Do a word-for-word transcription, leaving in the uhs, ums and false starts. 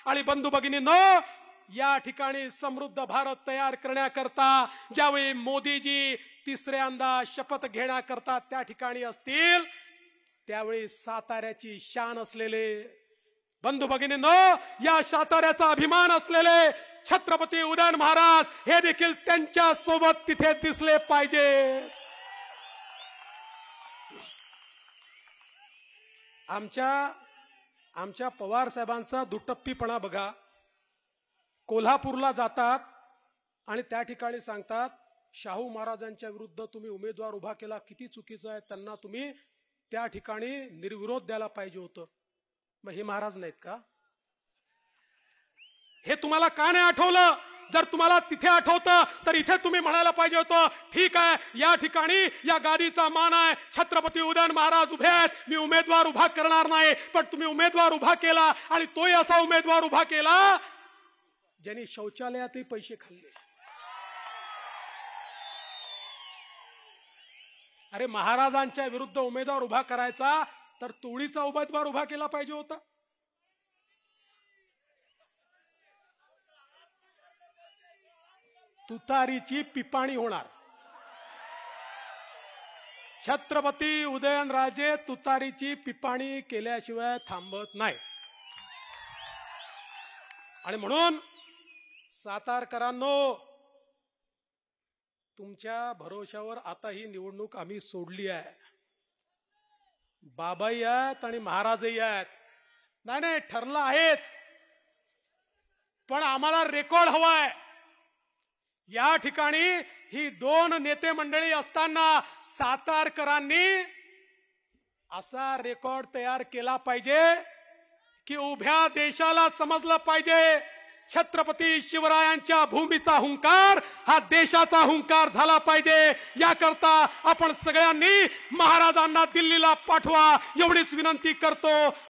आणि बंधू भगिनींनो, या ठिकाणी समृद्ध भारत तयार करण्याकरता ज्यावेळी मोदीजी तिसऱ्यांदा शपथ घेण्याकरता त्या ठिकाणी असतील, त्यावेळी साताऱ्याची शान असलेले बंधू भगिनींनो, या साताऱ्याचा अभिमान असलेले छत्रपती उदयन महाराज हे देखील त्यांच्या सोबत तिथे दिसले पाहिजे। आमच्या आमच्या पवार साहेबांचा दुटप्पीपणा बघा। कोल्हापूरला जातात आणि त्या ठिकाणी सांगतात शाहू महाराजांच्या विरुद्ध तुम्ही उमेदवार उभा केला, किती चुकीचं आहे, त्यांना तुम्ही त्या ठिकाणी निर्विरोध द्यायला पाहिजे होतं। मग हे महाराज नाहीत का? हे तुम्हाला का नाही आठवलं? जर तुम्हाला तिथे आठवतं तर इथे तुम्ही म्हणायला पाहिजे होतं, ठीक आहे, या ठिकाणी या गादीचा मान आहे, छत्रपती उदयन महाराज उभे आहेत, मी उमेदवार उभा करणार नाही। पण तुम्ही उमेदवार उभा केला आणि तोही असा उमेदवार उभा केला ज्यांनी शौचालयातही पैसे खाल्ले। अरे महाराजांच्या विरुद्ध उमेदवार उभा करायचा तर तोडीचा उमेदवार उभा केला पाहिजे होता। तुतारीची पिपाणी होणार। छत्रपती उदयनराजे तुतारीची पिपाणी केल्याशिवाय थांबत नाही। आणि म्हणून सातारकरांनो, तुमच्या भरोशावर आता ही निवडणूक आम्ही सोडली आहे। बाबाई आहेत आणि महाराजही आहेत। नाही नाही ठरलं आहेच, पण आम्हाला रेकॉर्ड हवाय। या ठिकाणी ही दोन नेते मंडळी असताना सातारकरांनी असा रेकॉर्ड तयार केला पाहिजे की उभ्या देशाला समजलं पाहिजे छत्रपती शिवरायांच्या भूमीचा हुंकार हा देशाचा हुंकार झाला पाहिजे। याकरता आपण सगळ्यांनी महाराजांना दिल्लीला पाठवा एवढीच विनंती करतो।